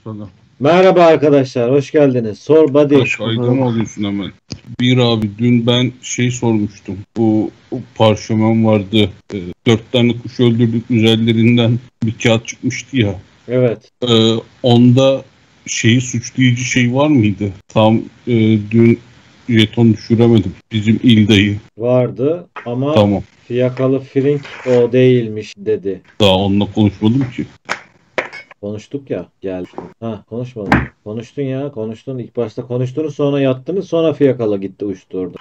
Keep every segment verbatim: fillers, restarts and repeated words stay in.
sana. Merhaba arkadaşlar, hoş geldiniz. Sor buddy. Kaç ayda mı alıyorsun hemen? Bir abi dün ben şey sormuştum. Bu, bu parşömen vardı. E, dört tane kuş öldürdük üzerlerinden bir kağıt çıkmıştı ya. Evet. E, onda şeyi suçlayıcı şey var mıydı? Tam e, dün jeton düşüremedim. Bizim il dayı. Vardı ama Tamam. fiyakalı Frink o değilmiş dedi. Daha onunla konuşmadım ki. Konuştuk ya, geldi. Ha, konuşmadın. Konuştun ya, konuştun. İlk başta konuştunuz, sonra yattınız, sonra fiyakalı gitti uçtu orada.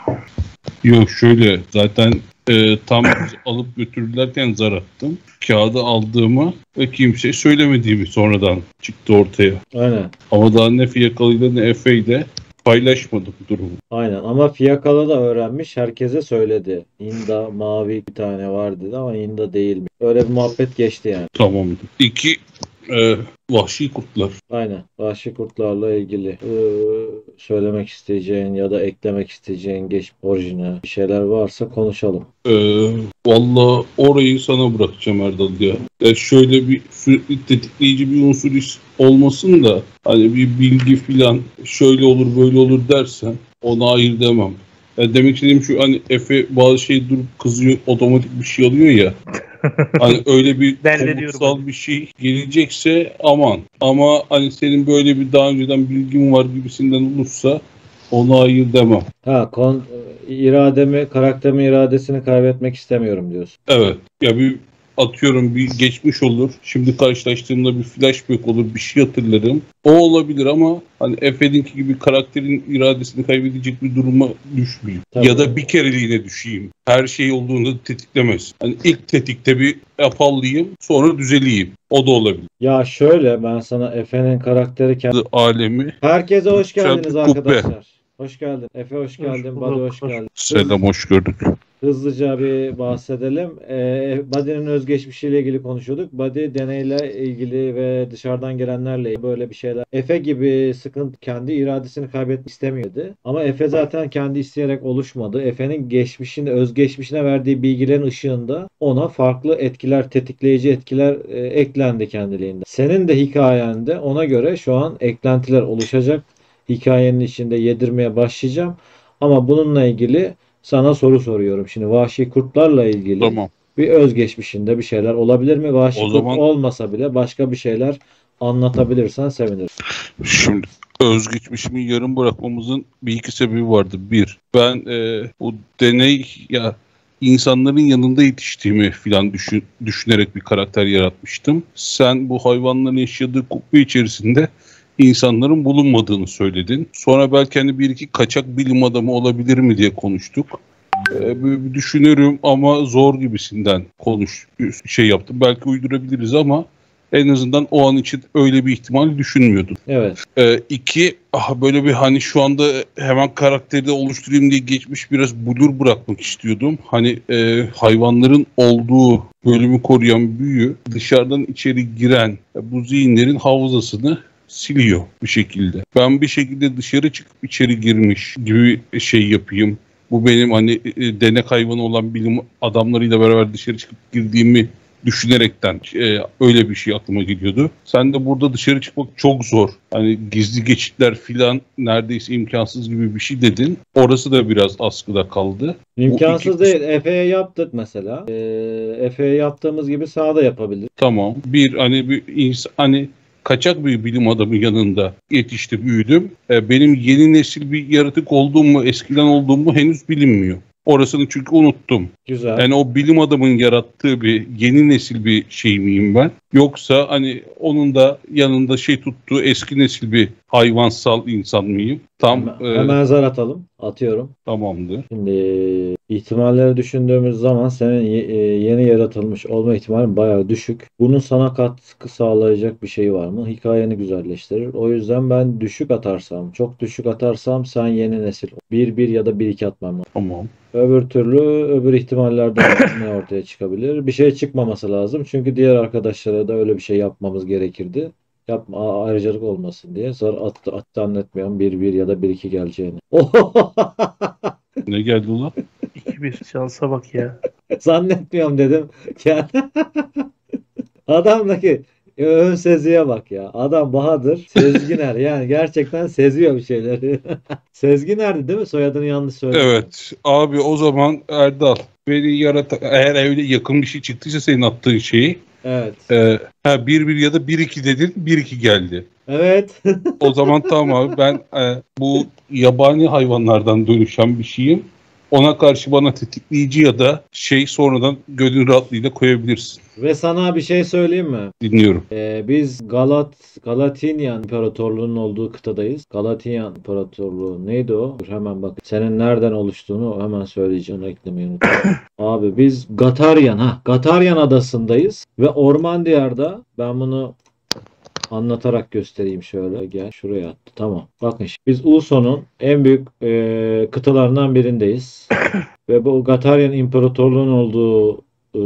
Yok şöyle zaten e, tam bizi alıp götürdülerken zar attım. Kağıdı aldığımı ve kimseye söylemediğimi sonradan çıktı ortaya. Aynen. Ama daha ne fiyakalıyla ne Efe'yle paylaşmadım durumu. Aynen ama fiyakalı da öğrenmiş, herkese söyledi. İnda mavi bir tane var dedi ama İnda değilmiş. Öyle bir muhabbet geçti yani. Tamamdır. İki e, vahşi kurtlar. Aynen. Vahşi kurtlarla ilgili ee, söylemek isteyeceğin ya da eklemek isteyeceğin geç orijinal bir şeyler varsa konuşalım. E, Valla orayı sana bırakacağım Erdal ya. Ya şöyle bir sürekli tetikleyici bir unsur is- olmasın da hani bir bilgi filan şöyle olur böyle olur dersen ona hayır demem. Ya demek istediğim şu, hani Efe bazı şey durup kızıyor, otomatik bir şey alıyor ya. Hani öyle bir Derbediyorum komutsal hani. bir şey gelecekse aman. Ama hani senin böyle bir daha önceden bilgin var gibisinden olursa ona hayır demem. Ha, kon, irademi, karakterimin iradesini kaybetmek istemiyorum diyorsun. Evet. Ya bir atıyorum bir geçmiş olur. Şimdi karşılaştığımda bir flashback olur. Bir şey hatırlarım. O olabilir ama hani Efe'ninki gibi karakterin iradesini kaybedecek bir duruma düşmeyeyim. Tabii. Ya da bir kereliğine düşeyim. Her şey olduğunda tetiklemez. Hani ilk tetikte bir apallayayım, sonra düzeleyim. O da olabilir. Ya şöyle, ben sana Efe'nin karakteri kendi... Alemi. Herkese hoş geldiniz Güzel bir kubbe. arkadaşlar. Hoş geldin. Efe hoş geldin. bulduk, Buddy hoş hoş- geldin. Selam, hoş gördük. Hızlıca bir bahsedelim. Ee, Buddy'nin özgeçmişiyle ilgili konuşuyorduk. Buddy deneyle ilgili ve dışarıdan gelenlerle ilgili böyle bir şeyler. Efe gibi sıkıntı, kendi iradesini kaybetmek istemiyordu. Ama Efe zaten kendi isteyerek oluşmadı. Efe'nin geçmişinde, özgeçmişine verdiği bilgilerin ışığında ona farklı etkiler, tetikleyici etkiler e, eklendi kendiliğinde. Senin de hikayende ona göre şu an eklentiler oluşacak. Hikayenin içinde yedirmeye başlayacağım. Ama bununla ilgili sana soru soruyorum. Şimdi vahşi kurtlarla ilgili Tamam. bir özgeçmişinde bir şeyler olabilir mi? Vahşi O kurt zaman- olmasa bile başka bir şeyler anlatabilirsen sevinirim. Şimdi özgeçmişimi yarım bırakmamızın bir iki sebebi vardı. Bir, ben e, bu deney ya insanların yanında yetiştiğimi filan düşün, düşünerek bir karakter yaratmıştım. Sen bu hayvanların yaşadığı kubbe içerisinde insanların bulunmadığını söyledin. Sonra belki hani bir iki kaçak bilim adamı olabilir mi diye konuştuk. Ee, böyle bir düşünürüm ama zor gibisinden konuş şey yaptım. Belki uydurabiliriz ama en azından o an için öyle bir ihtimal düşünmüyordum. Evet. Ee, iki, ah, böyle bir hani şu anda hemen karakteri de oluşturayım diye geçmiş biraz blur bırakmak istiyordum. Hani e, hayvanların olduğu bölümü koruyan büyü dışarıdan içeri giren e, bu zihinlerin hafızasını siliyor bir şekilde. Ben bir şekilde dışarı çıkıp içeri girmiş gibi şey yapayım. Bu benim hani e, denek hayvanı olan bilim adamlarıyla beraber dışarı çıkıp girdiğimi düşünerekten e, öyle bir şey aklıma geliyordu. Sen de burada dışarı çıkmak çok zor. Hani gizli geçitler filan neredeyse imkansız gibi bir şey dedin. Orası da biraz askıda kaldı. İmkansız iki- değil. Efe'ye yaptık mesela. Ee, Efe'ye yaptığımız gibi sana da yapabilir. Tamam. Bir hani bir insan hani kaçak bir bilim adamı yanında yetişti, büyüdüm. E, benim yeni nesil bir yaratık olduğumu, eskiden olduğumu henüz bilinmiyor. Orasını çünkü unuttum. Güzel. Yani o bilim adamın yarattığı bir yeni nesil bir şey miyim ben? Yoksa hani onun da yanında şey tuttuğu eski nesil bir hayvansal insan mıyım? Tam hemen, e, hemen zar atalım. Atıyorum. tamamdır. Şimdi ihtimalleri düşündüğümüz zaman senin ye- e, yeni yaratılmış olma ihtimali bayağı düşük. Bunun sana katkı sağlayacak bir şey var mı? Hikayeni güzelleştirir. O yüzden ben düşük atarsam, çok düşük atarsam sen yeni nesil. bir bir ya da bir iki atmam lazım. Tamam. Öbür türlü öbür ihtimallerden ne ortaya çıkabilir? Bir şey çıkmaması lazım. Çünkü diğer arkadaşlara da öyle bir şey yapmamız gerekirdi. Yapma, ayrıcalık olmasın diye. Zar attı, attı zannetmiyorum bir bir ya da bir iki geleceğini. Ne geldi ulan? iki bir şansa bak ya. Zannetmiyorum dedim. Yani adamdaki Ya ön seziye bak ya. Adam Bahadır Sezginer. Yani gerçekten seziyor bir şeyleri. Sezginer'di değil mi? Soyadını yanlış söylemedim. Evet abi, o zaman Erdal, beni yaratan, eğer evde yakın bir şey çıktıysa senin attığın şeyi, Evet. e, ha, bir bir ya da bir iki dedin, bir iki geldi. Evet. O zaman tamam abi, ben e, bu yabani hayvanlardan dönüşen bir şeyim. Ona karşı bana tetikleyici ya da şey sonradan gönül rahatlığıyla koyabilirsin. Ve sana bir şey söyleyeyim mi? Dinliyorum. Ee, biz Galat Galatinian İmparatorluğu'nun olduğu kıtadayız. Galatinian İmparatorluğu neydi o? Dur hemen bak. Senin nereden oluştuğunu hemen söyleyeceğim. Eklemeyi unutma. Abi biz Gataryan ha Gataryan adasındayız ve orman diyarda ben bunu anlatarak göstereyim şöyle. Gel şuraya attı. Tamam. Bakın şimdi. Biz Uso'nun en büyük e, kıtalarından birindeyiz. Ve bu Gataryan İmparatorluğu'nun olduğu e,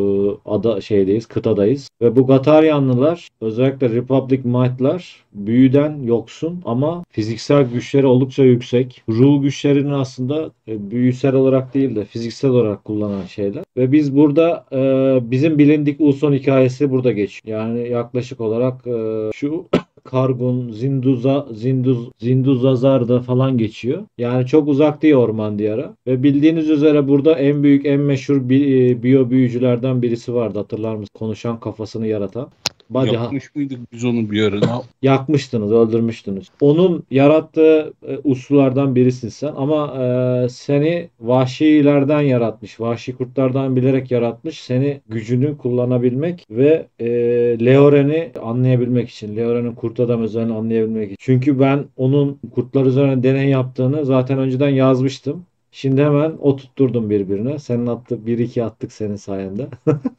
ada şeydeyiz, kıtadayız. Ve bu Gataryanlılar özellikle Republic Knight'lar büyüden yoksun ama fiziksel güçleri oldukça yüksek. Ruh güçlerini aslında e, büyüsel olarak değil de fiziksel olarak kullanan şeyler. Ve biz burada e, bizim bilindik Uson hikayesi burada geçiyor. Yani yaklaşık olarak e, şu Kargun, Zinduza, Zinduz, Zinduzazar'da falan geçiyor. Yani çok uzak değil orman diyarı. Ve bildiğiniz üzere burada en büyük, en meşhur bi, e, biyo büyücülerden birisi vardı. Hatırlar mısınız? Konuşan kafasını yaratan. Body, ha- Yapmış mıydık biz onu bir ara? Ne yap- yakmıştınız, öldürmüştünüz. Onun yarattığı e, uslulardan birisin sen ama e, seni vahşilerden yaratmış, vahşi kurtlardan bilerek yaratmış. Seni gücünü kullanabilmek ve e, Leoren'i anlayabilmek için, Leoren'in kurt adam özelliğini anlayabilmek için. Çünkü ben onun kurtlar üzerine deney yaptığını zaten önceden yazmıştım. Şimdi hemen oturtturdum birbirine. Senin attı bir iki attık senin sayende.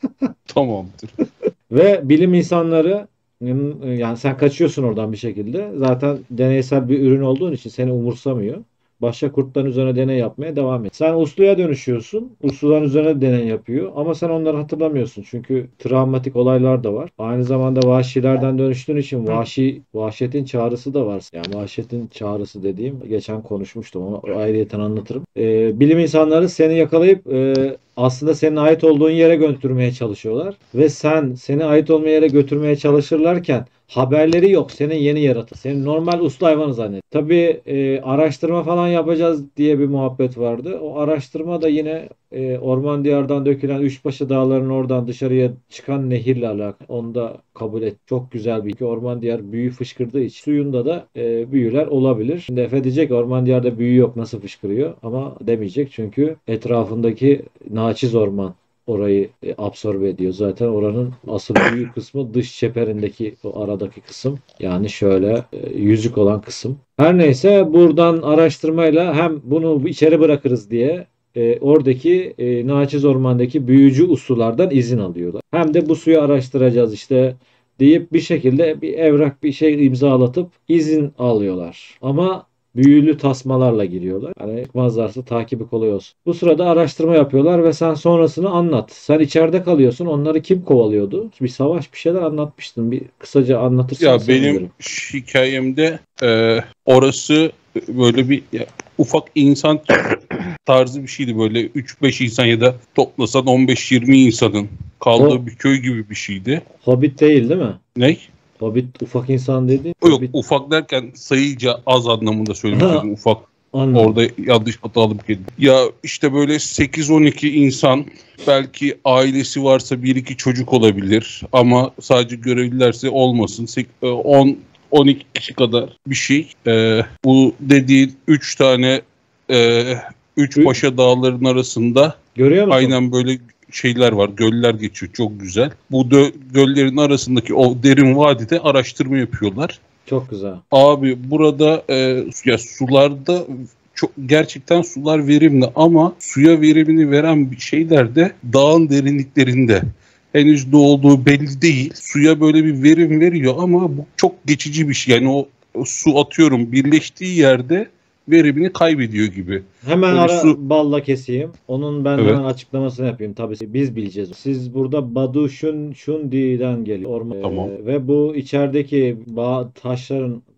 Tamamdır. Ve bilim insanları yani sen kaçıyorsun oradan bir şekilde. Zaten deneysel bir ürün olduğun için seni umursamıyor. Başka kurtların üzerine deney yapmaya devam et. Sen usluya dönüşüyorsun. Usluların üzerine deney yapıyor. Ama sen onları hatırlamıyorsun. Çünkü travmatik olaylar da var. Aynı zamanda vahşilerden dönüştüğün için vahşi, vahşetin çağrısı da var. Yani vahşetin çağrısı dediğim geçen konuşmuştum. Onu ayrıyeten anlatırım. Ee, bilim insanları seni yakalayıp e, aslında senin ait olduğun yere götürmeye çalışıyorlar. Ve sen seni ait olmayan yere götürmeye çalışırlarken haberleri yok. Senin yeni yaratı. Senin normal uslu hayvanı zannet. Tabii e, araştırma falan yapacağız diye bir muhabbet vardı. O araştırma da yine e, orman diyardan dökülen Üçbaşı Dağları'nın oradan dışarıya çıkan nehirle alakalı. Onu da kabul et. Çok güzel bir iki orman diyar büyü fışkırdığı için suyunda da e, büyüler olabilir. Şimdi Efe diyecek orman diyarda büyü yok nasıl fışkırıyor ama demeyecek çünkü etrafındaki naçiz orman orayı e, absorbe ediyor. Zaten oranın asıl büyük kısmı dış çeperindeki o aradaki kısım. Yani şöyle e, yüzük olan kısım. Her neyse buradan araştırmayla hem bunu içeri bırakırız diye e, oradaki e, naçiz ormandaki büyücü uslulardan izin alıyorlar. Hem de bu suyu araştıracağız işte deyip bir şekilde bir evrak bir şey imzalatıp izin alıyorlar. Ama büyülü tasmalarla giriyorlar. Hani çıkmazlarsa takibi kolay olsun. Bu sırada araştırma yapıyorlar ve sen sonrasını anlat. Sen içeride kalıyorsun. Onları kim kovalıyordu? Bir savaş bir şeyler anlatmıştın. Bir kısaca anlatırsan Ya benim sevinirim. hikayemde e, orası böyle bir ya, ufak insan tarzı bir şeydi. Böyle üç beş insan ya da toplasan on beş yirmi insanın kaldığı O bir köy gibi bir şeydi. Hobbit değil değil mi? Ne? Hobbit ufak insan dedi. Yok, Hobbit. ufak derken sayıca az anlamında söylemek istedim. Ufak. Anladım. Orada yanlış hatalı bir kelime. Ya işte böyle sekiz on iki insan, belki ailesi varsa bir iki çocuk olabilir ama sadece görevlilerse olmasın. on on iki kişi kadar bir şey. Ee, bu dediğin üç tane e, üç Ü- paşa dağların arasında Görüyor musun? aynen böyle şeyler var. Göller geçiyor. Çok güzel. Bu dö- göllerin arasındaki o derin vadide araştırma yapıyorlar. Çok güzel. Abi burada e, ya sularda çok gerçekten sular verimli ama suya verimini veren bir şeyler de dağın derinliklerinde. Henüz ne olduğu belli değil. Suya böyle bir verim veriyor ama bu çok geçici bir şey. Yani o, o su atıyorum birleştiği yerde verimini kaybediyor gibi. Hemen Böyle ara su balla keseyim. Onun ben evet. hemen açıklamasını yapayım. Tabii biz bileceğiz. Siz burada Badu Shun Shundi'den geliyor. Orman. Tamam. Ee, ve bu içerideki bağ, taşların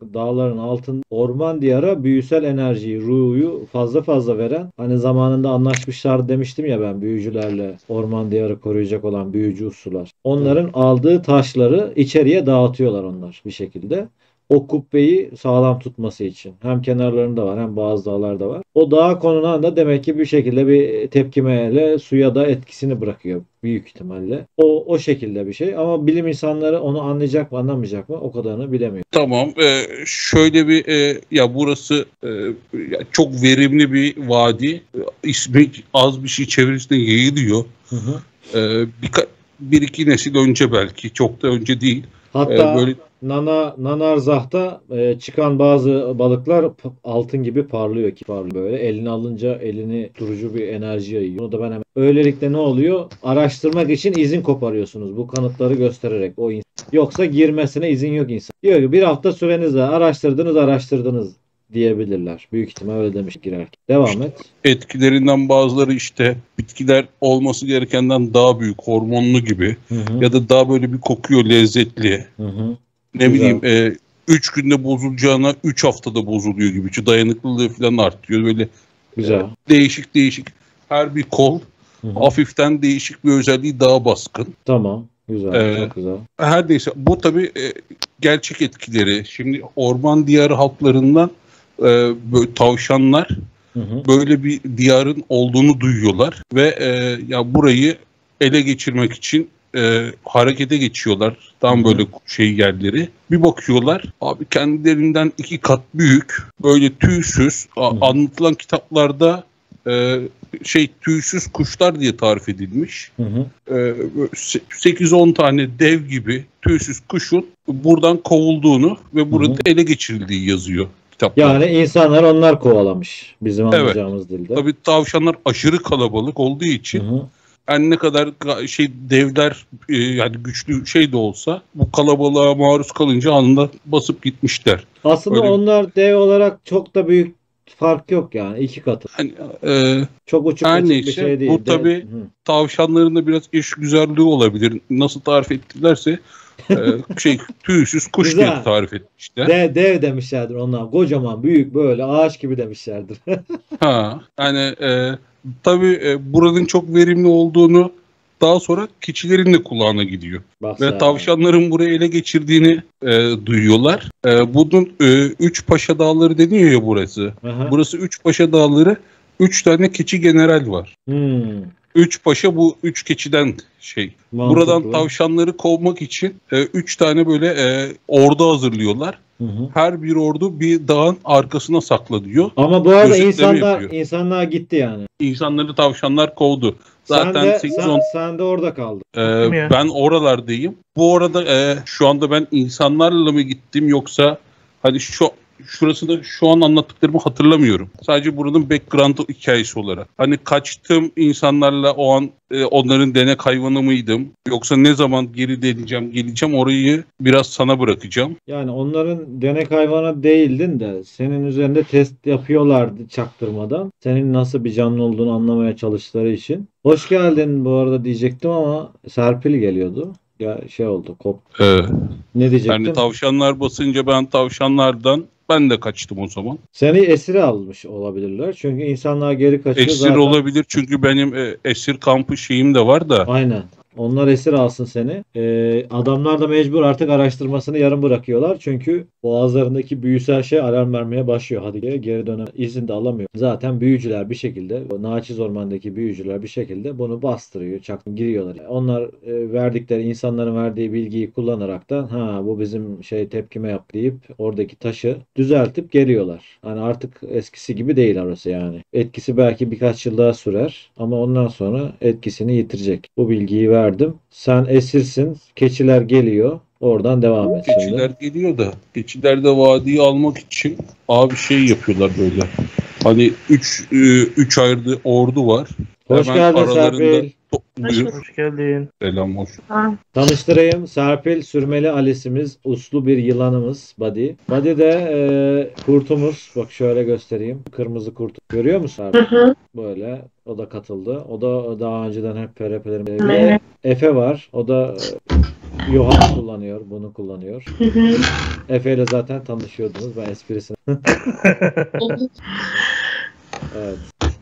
dağların altın orman diyarı büyüsel enerjiyi, ruhu fazla fazla veren, hani zamanında anlaşmışlar demiştim ya ben, büyücülerle orman diyarı koruyacak olan büyücü ussular. Onların aldığı taşları içeriye dağıtıyorlar onlar bir şekilde. O kubbeyi sağlam tutması için. Hem kenarlarında var hem bazı dağlarda var. O dağa konulan da demek ki bir şekilde bir tepkimeyle suya da etkisini bırakıyor büyük ihtimalle. O o şekilde bir şey ama bilim insanları onu anlayacak mı anlamayacak mı o kadarını bilemiyor. Tamam. E, şöyle bir e, ya burası e, ya çok verimli bir vadi. E, ismi az bir şey çevresinde yayılıyor. Hı hı. E, birka- bir iki nesil önce belki. Çok da önce değil. Hatta E, böyle Nana Nanarzah'ta e, çıkan bazı balıklar p- altın gibi parlıyor ki parlıyor böyle. Elini alınca elini durucu bir enerji yayıyor. Onu da ben hemen. Öylelikle ne oluyor? Araştırmak için izin koparıyorsunuz bu kanıtları göstererek o insan. Yoksa girmesine izin yok insan. Diyor ki bir hafta süreniz var. Araştırdınız araştırdınız diyebilirler. Büyük ihtimal öyle demiş girerken. Devam et. etkilerinden bazıları işte bitkiler olması gerekenden daha büyük, hormonlu gibi Hı hı. ya da daha böyle bir kokuyor, lezzetli. Hı hı. Ne Güzel. bileyim e, üç günde bozulacağına üç haftada bozuluyor gibi. Şu dayanıklılığı falan artıyor. Böyle Güzel. değişik değişik her bir kol Hı hı. hafiften değişik bir özelliği daha baskın. Tamam. Güzel. Ee, Çok güzel. Her neyse bu tabii e, gerçek etkileri. Şimdi orman diyarı halklarından e, böyle tavşanlar Hı hı. böyle bir diyarın olduğunu duyuyorlar ve e, ya burayı ele geçirmek için e, harekete geçiyorlar. Tam böyle şey yerleri. Bir bakıyorlar abi kendilerinden iki kat büyük böyle tüysüz a- Hı. anlatılan kitaplarda e, şey tüysüz kuşlar diye tarif edilmiş. Hı hı. E, sekiz on tane dev gibi tüysüz kuşun buradan kovulduğunu ve burada Hı hı. ele geçirildiği yazıyor kitaplarda. Yani insanlar onlar kovalamış bizim Evet. anlayacağımız dilde. Tabii tavşanlar aşırı kalabalık olduğu için Hı hı. yani ne kadar ga- şey devler e, yani güçlü şey de olsa bu kalabalığa maruz kalınca anında basıp gitmişler. Aslında Öyle- onlar dev olarak çok da büyük fark yok yani iki katı. Yani, e, Çok uçuk Her kaçık bir neyse, şey değil. bu De- tabii- Hı. tavşanların da biraz eşgüzarlığı olabilir. Nasıl tarif ettilerse e, şey tüysüz kuş Güzel. diye tarif etmişler. De, dev demişlerdir onlar. Kocaman, büyük böyle ağaç gibi demişlerdir. Ha, yani e, tabii e, buranın çok verimli olduğunu daha sonra keçilerin de kulağına gidiyor. Bak Ve sen. tavşanların burayı ele geçirdiğini e, duyuyorlar. E, bunun e, Üç Paşa Dağları deniyor ya burası. Aha. Burası Üç Paşa Dağları. Üç tane keçi general var. Hmm. Üç paşa bu üç keçiden şey. Mantıklı. Buradan tavşanları kovmak için e, üç tane böyle e, ordu hazırlıyorlar. Hı hı. Her bir ordu bir dağın arkasına saklanıyor. Ama bu arada Gözetleme insanlar yapıyor. insanlar gitti yani. İnsanları tavşanlar kovdu. Zaten sen de sekiz sen, on sen de orada kaldın. Ee, ya. ben oralardayım. Bu arada e, şu anda ben insanlarla mı gittim yoksa hani şu şurasında şu an anlattıklarımı hatırlamıyorum. Sadece buranın background hikayesi olarak. Hani kaçtığım insanlarla o an e, onların denek hayvanı mıydım? Yoksa ne zaman geri döneceğim, geleceğim orayı biraz sana bırakacağım. Yani onların denek hayvanı değildin de senin üzerinde test yapıyorlardı çaktırmadan. Senin nasıl bir canlı olduğunu anlamaya çalıştıkları için. Hoş geldin bu arada diyecektim ama Serpil geliyordu. Ya şey oldu kop. Ee, Ne diyecektim? yani tavşanlar basınca ben tavşanlardan ben de kaçtım o zaman. Seni esir almış olabilirler. Çünkü insanlar geri kaçıyor Esir zaten. olabilir çünkü benim e, esir kampı şeyim de var da. Aynen. Onlar esir alsın seni. Ee, adamlar da mecbur artık araştırmasını yarım bırakıyorlar. Çünkü boğazlarındaki büyüsel şey alarm vermeye başlıyor. Hadi geri, geri dönem izin de alamıyor. Zaten büyücüler bir şekilde, o Naçiz Orman'daki büyücüler bir şekilde bunu bastırıyor. Çak giriyorlar. Onlar e, verdikleri, insanların verdiği bilgiyi kullanarak da ha bu bizim şey tepkime yap deyip oradaki taşı düzeltip geliyorlar. Hani artık eskisi gibi değil orası yani. Etkisi belki birkaç yıl daha sürer ama ondan sonra etkisini yitirecek. Bu bilgiyi verdim. Sen esirsin. Keçiler geliyor. Oradan devam et şimdi. Keçiler geliyor da keçiler de vadiyi almak için abi şey yapıyorlar böyle. Hani üç, üç ayrı ordu var. Hoş Hemen geldin aralarında Serpil. to- Buyur. Hoş geldin. Selam, hoş. Ha. Tanıştırayım. Serpil Sürmeli Alice'imiz. Uslu bir yılanımız Buddy. Buddy de e, kurtumuz. Bak şöyle göstereyim. Kırmızı kurt. Görüyor musun Hı abi? hı. Böyle. O da katıldı. O da daha önceden hep P R P'lerin. Bir Evet. de Efe var. O da e, Yohan kullanıyor. Bunu kullanıyor. Hı hı. Efe ile zaten tanışıyordunuz. Ben esprisini. Evet.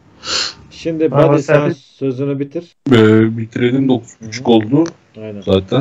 Şimdi Ama Buddy sen Serpil- sözünü bitir. Ee, bitirelim dokuz buçuk oldu Aynen. zaten.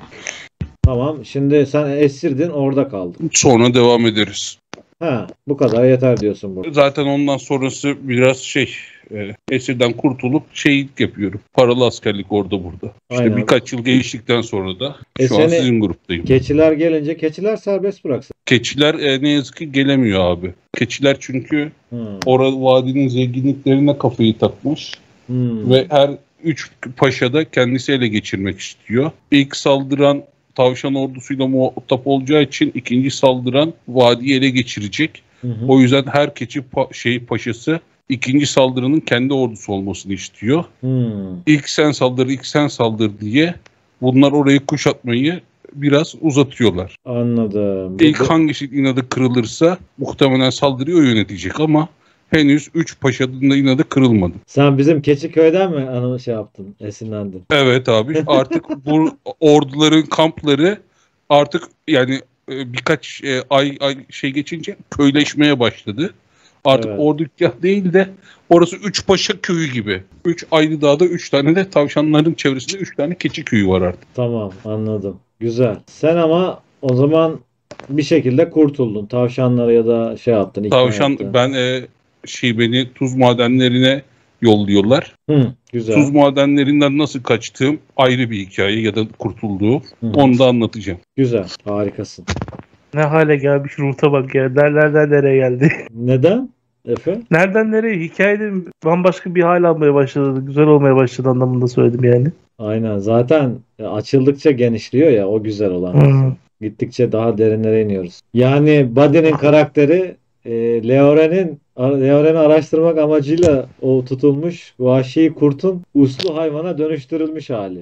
Tamam. Şimdi sen esirdin, orada kaldın. Sonra devam ederiz. Ha, bu kadar yeter diyorsun burada. Zaten ondan sonrası biraz şey e, esirden kurtulup şeylik yapıyorum. Paralı askerlik orada burada. İşte Aynen. birkaç yıl geçtikten sonra da E şu an seni- sizin gruptayım. Keçiler gelince keçiler serbest bıraksın. Keçiler e, ne yazık ki gelemiyor abi. Keçiler çünkü Hmm. orada vadinin zenginliklerine kafayı takmış Hmm. ve her üç paşa da kendisi ele geçirmek istiyor. İlk saldıran tavşan ordusuyla muhatap olacağı için ikinci saldıran vadiyi ele geçirecek. Hı hı. O yüzden her keçi pa- şey paşası ikinci saldırının kendi ordusu olmasını istiyor. Hmm. İlk sen saldır, ilk sen saldır diye bunlar orayı kuşatmayı biraz uzatıyorlar. Anladım. Bu- İlk bu- hangisi inadı kırılırsa muhtemelen saldırıyı o yönetecek ama henüz üç paşanın da inadı kırılmadı. Sen bizim Keçiköy'den mi anı şey yaptın? Esinlendin. Evet abi, artık bu orduların kampları artık yani e, birkaç e, ay, ay şey geçince köyleşmeye başladı. Artık Evet. ordugah değil de orası üç paşa köyü gibi. Üç ayrı dağda üç tane de tavşanların çevresinde üç tane keçi köyü var artık. Tamam, anladım. Güzel. Sen ama o zaman bir şekilde kurtuldun. Tavşanlara ya da şey yaptın. ikna Tavşan ettin. ben e, şey beni tuz madenlerine yolluyorlar. Hı, güzel. Tuz madenlerinden nasıl kaçtığım ayrı bir hikaye ya da kurtulduğum. Hı. Onu da anlatacağım. Güzel. Harikasın. Ne hale gelmiş ruta bak ya. Nereden nereye geldi? Neden Efe? Nereden nereye? Hikayede bambaşka bir hal almaya başladı. Güzel olmaya başladı anlamında söyledim yani. Aynen. Zaten açıldıkça genişliyor ya, o güzel olan. Hmm. Gittikçe daha derinlere iniyoruz. Yani Buddy'nin karakteri e, Leoren'in Leoren'i araştırmak amacıyla o tutulmuş vahşi kurtun uslu hayvana dönüştürülmüş hali.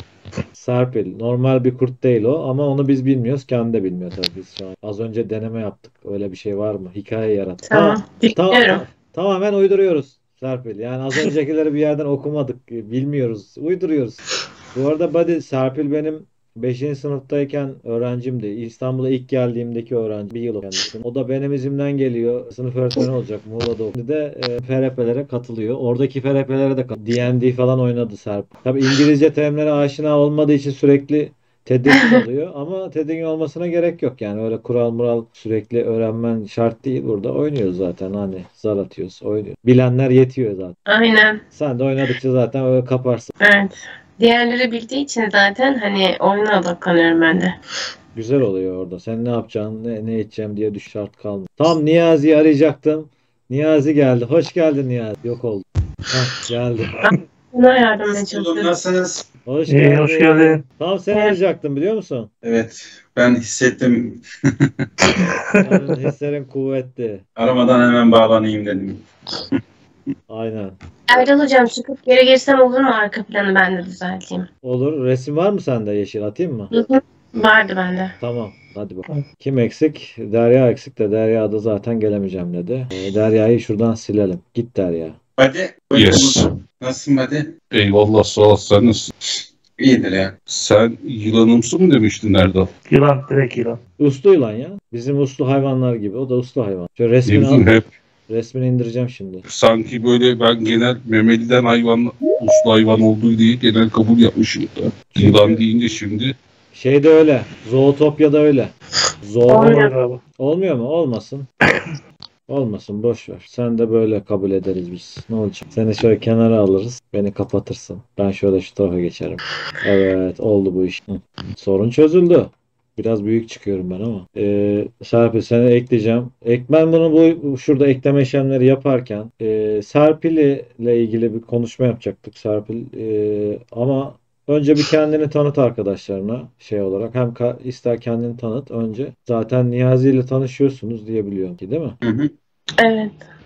Serpil. Normal bir kurt değil o ama onu biz bilmiyoruz. Kendi de bilmiyor tabii biz şu an. Az önce deneme yaptık. Öyle bir şey var mı? Hikaye yarattık. Tamam. Tamam. Dinliyorum. Tamamen uyduruyoruz Serpil. Yani az öncekileri bir yerden okumadık. Bilmiyoruz. Uyduruyoruz. Bu arada Buddy, Serpil benim beşinci sınıftayken öğrencimdi. İstanbul'a ilk geldiğimdeki öğrenci. Bir yıl kendisi. O da benim izimden geliyor. Sınıf öğretmeni olacak. Muğla'da okuyor. Şimdi de e, F R P'lere katılıyor. Oradaki F R P'lere de katılıyor. D and D falan oynadı Serpil. Tabii İngilizce terimlere aşina olmadığı için sürekli tedirgin oluyor ama tedirgin olmasına gerek yok. Yani öyle kural mural sürekli öğrenmen şart değil. Burada oynuyoruz zaten, hani zar atıyoruz, oynuyoruz. Bilenler yetiyor zaten. Aynen. Sen de oynadıkça zaten öyle kaparsın. Evet. Diğerleri bildiği için zaten hani oyuna odaklanıyorum ben de. Güzel oluyor orada. Sen ne yapacaksın, ne, ne edeceğim diye düş şart kalmıyor. Tam Niyazi'yi arayacaktım. Niyazi geldi. Hoş geldin Niyazi. Yok oldu. Hah, geldi. Buna yardım etmeye Oğlum çalışıyorum. nasılsınız? Hoş İyi, geldin. hoş geldin. Tam seni arayacaktım, biliyor musun? Evet, ben hissettim. Senin hislerin kuvvetli. Aramadan hemen bağlanayım dedim. Aynen. Erdal hocam çıkıp geri girsem olur mu, arka planı ben de düzelteyim? Olur. Resim var mı sende yeşil? Atayım mı? Hı hı. Vardı bende. Tamam. Hadi bakalım. Kim eksik? Derya eksik de Derya da zaten gelemeyeceğim dedi. Ee, Derya'yı şuradan silelim. Git Derya. Hadi. Yes. Nasılsın hadi? Eyvallah, sağ olasınız. İyidir ya. Sen yılanımsın mı demiştin Erdal? Yılan. Direkt yılan. Uslu yılan ya. Bizim uslu hayvanlar gibi. O da uslu hayvan. Şöyle Ne resmini, bileyim, al, hep resmini indireceğim şimdi. sanki böyle ben genel memeliden hayvan, uslu hayvan olduğu diye genel kabul yapmışım da. Yılan deyince şimdi Şey de öyle. Zootopya'da öyle. Zoo Olmuyor. Galiba. olmuyor mu? Olmasın. Olmasın, boş ver. Sen de böyle kabul ederiz biz. Ne olacak? Seni şöyle kenara alırız. Beni kapatırsın. Ben şöyle şu tarafa geçerim. Evet, oldu bu iş. Hı. Sorun çözüldü. Biraz büyük çıkıyorum ben ama. Ee, Serpil, seni ekleyeceğim. Ek, ben bunu bu şurada ekleme işlemleri yaparken e, Serpil ile ilgili bir konuşma yapacaktık Serpil. E, ama önce bir kendini tanıt arkadaşlarına şey olarak. Hem ka- ister kendini tanıt önce. Zaten Niyazi ile tanışıyorsunuz diye biliyorum ki, değil mi? Hı hı. Evet.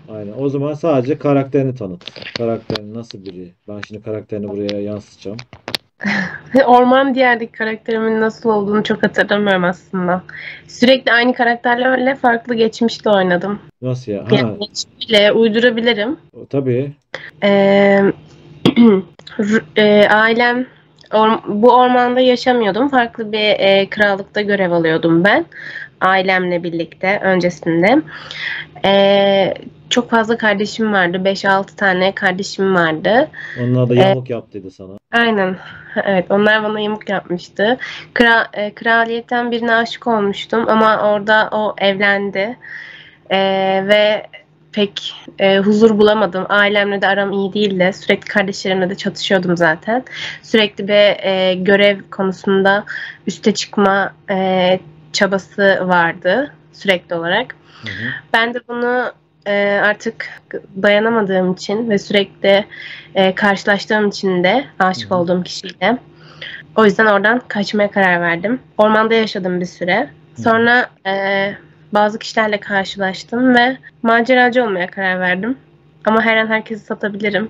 Aynen. O zaman sadece karakterini tanıt. Karakterin nasıl biri? Ben şimdi karakterini buraya yansıtacağım. Orman Diyar'daki karakterimin nasıl olduğunu çok hatırlamıyorum aslında. Sürekli aynı karakterlerle farklı geçmişle oynadım. Nasıl ya? Ha, Yani geçmişle uydurabilirim. o- tabii. Ee, r- e, ailem or- bu ormanda yaşamıyordum. Farklı bir e, krallıkta görev alıyordum ben. Ailemle birlikte öncesinde. Ee, çok fazla kardeşim vardı. beş altı tane kardeşim vardı. Onlar da yamuk yaptıydı sana. Aynen. Evet, onlar bana yamuk yapmıştı. Kra e, kraliyetten birine aşık olmuştum ama orada o evlendi. E, ve pek e, huzur bulamadım. Ailemle de aram iyi değildi. Sürekli kardeşlerimle de çatışıyordum zaten. Sürekli bir e, görev konusunda üste çıkma e, çabası vardı sürekli olarak. Hı hı. Ben de bunu e, artık dayanamadığım için ve sürekli e, karşılaştığım için de aşık Hı hı. olduğum kişiyle. O yüzden oradan kaçmaya karar verdim. Ormanda yaşadım bir süre. Sonra e, bazı kişilerle karşılaştım ve maceracı olmaya karar verdim. Ama her an herkesi satabilirim.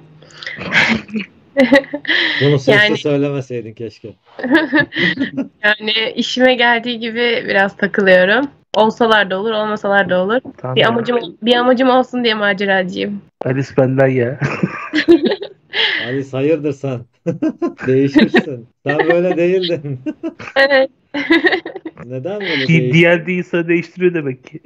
Bunu sesle Yani- söylemeseydin keşke. Yani işime geldiği gibi biraz takılıyorum. Olsalar da olur, olmasalar da olur. Tamam Bir ya. amacım bir amacım olsun diye maceracıyım. Alice benden ya. Ali hayırdır sen? Değişmişsin. Sen böyle değildin. Evet. Neden böyle Di- değiştin? Diğer değilse değiştiriyor demek ki.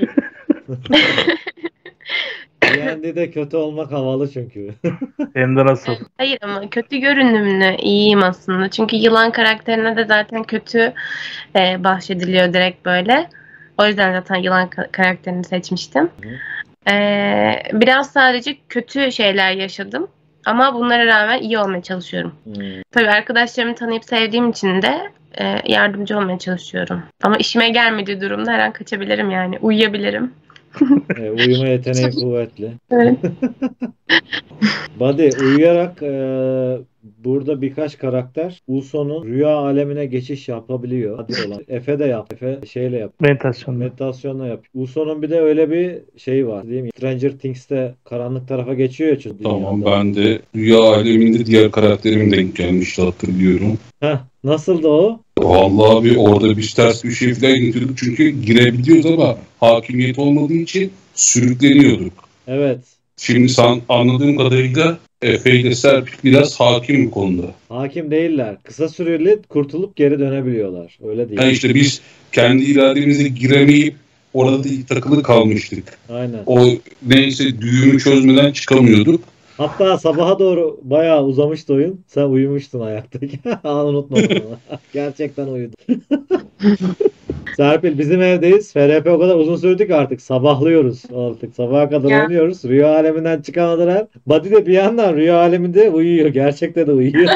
D and D'de kötü olmak havalı çünkü. Hem de nasıl. Hayır ama kötü görünümlü iyiyim aslında. Çünkü yılan karakterine de zaten kötü e, bahşediliyor direkt böyle. O yüzden zaten yılan ka- karakterini seçmiştim. E, biraz sadece kötü şeyler yaşadım. Ama bunlara rağmen iyi olmaya çalışıyorum. Hmm. Tabii arkadaşlarımı tanıyıp sevdiğim için de e, yardımcı olmaya çalışıyorum. Ama işime gelmediği durumda her an kaçabilirim yani. Uyuyabilirim. E, uyuma yeteneği kuvvetli. Evet. Buddy uyuyarak e, burada birkaç karakter Uso'nun rüya alemine geçiş yapabiliyor. Hadi olan. Efe de yap. Efe şeyle yap. Meditasyonda. Meditasyonla yap. Uso'nun bir de öyle bir şeyi var. Değil mi? Stranger Things'te karanlık tarafa geçiyor ya çocuk Tamam, dünyada. ben de rüya aleminde diğer karakterim denk gelmişti, hatırlıyorum. Heh, nasıldı o? Vallahi bir orada bir ters bir şey falan getirdik çünkü girebiliyoruz ama hakimiyet olmadığı için sürükleniyorduk. Evet. Şimdi sen anladığım kadarıyla Efe ile Serpil biraz hakim bu konuda. Hakim değiller. Kısa süreli kurtulup geri dönebiliyorlar. Öyle değil. Yani işte biz kendi irademizle giremeyip orada da takılı kalmıştık. Aynen. O neyse düğümü çözmeden çıkamıyorduk. Hatta sabaha doğru bayağı uzamıştı oyun. Sen uyumuştun ayaktaki. Aa, unutma bunu. Gerçekten uyudum. Serpil bizim evdeyiz. F R P o kadar uzun sürdü ki artık sabahlıyoruz artık. Sabaha kadar Ya. oynuyoruz. Rüya aleminden çıkamadılar. Buddy de bir yandan rüya aleminde uyuyor. Gerçekten de uyuyor.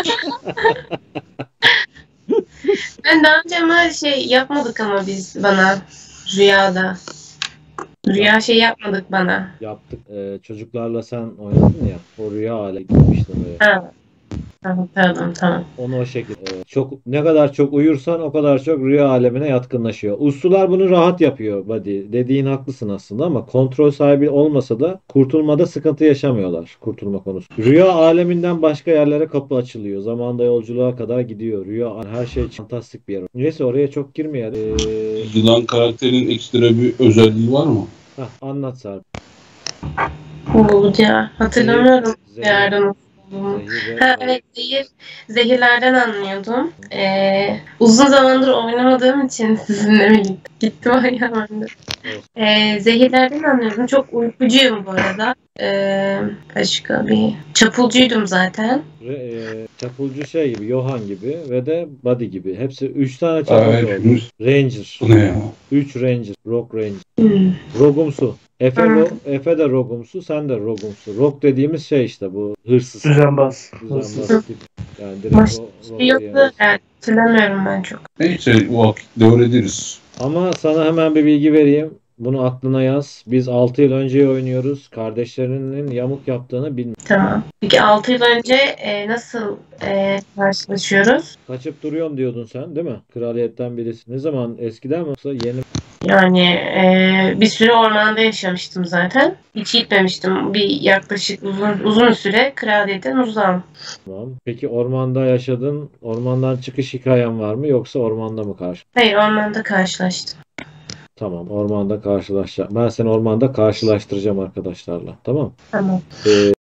Ben daha önce ama şey yapmadık ama biz bana rüyada. Rüya şey yapmadık bana. Yaptık. Ee, çocuklarla sen oynadın ya. O rüya hale gitmişti oraya. Ha. Tamam tamam tamam. Onu o şekilde. e, Çok ne kadar çok uyursan o kadar çok rüya alemine yatkınlaşıyor. Uslular bunu rahat yapıyor buddy. Dediğin haklısın aslında ama kontrol sahibi olmasa da kurtulmada sıkıntı yaşamıyorlar kurtulma konusu. Rüya aleminden başka yerlere kapı açılıyor. Zamanda yolculuğa kadar gidiyor. Rüya her şey fantastik bir yer. Neyse oraya çok girmeyelim. Ee, Yılan karakterinin ekstra bir özelliği var mı? hah, anlat Sarp. Bu ya hatırlamıyorum Zehir, yarın olduğumu. zehir ve- Ha evet zehir, zehirlerden anlıyordum. Ee, uzun zamandır oynamadığım için sizinle birlikte gittim ayağa ben de. Ee, zehirlerden anlıyordum. Çok uykucuyum bu arada. Ee, başka bir çapulcuydum zaten. Re, e, çapulcu şey gibi, Johan gibi ve de Buddy gibi. Hepsi üç tane çapulcu Evet, oldu. hepimiz- Ranger. Bu ne ya? üç Ranger. Rock Ranger. Hmm. Rogumsu. Efe, Hı. ro- Efe de Rogumsu, sen de Rogumsu. Rock dediğimiz şey işte bu hırsız. Düzenbaz. Düzenbaz Hırsız. tip. Yani direkt Baş- ro- rock Bir yoktu. diyemez. Evet, hatırlamıyorum ben çok. Neyse o vakitte öğreniriz. Ama sana hemen bir bilgi vereyim. Bunu aklına yaz. Biz altı yıl önce oynuyoruz. Kardeşlerinin yamuk yaptığını bilmiyorum. Tamam. Peki altı yıl önce e, nasıl e, karşılaşıyoruz? Kaçıp duruyorum diyordun sen değil mi? Kraliyetten birisi. Ne zaman? Eskiden mi yoksa yeni mi? Yani e, bir süre ormanda yaşamıştım zaten. Hiç gitmemiştim. Bir yaklaşık uzun uzun süre kraliyetten uzağım. Tamam. Peki ormanda yaşadın. Ormandan çıkış hikayen var mı yoksa ormanda mı karşı? Hayır, ormanda karşılaştım. Tamam, ormanda karşılaşacağım. Ben seni ormanda karşılaştıracağım arkadaşlarla. Tamam. Tamam. Ee,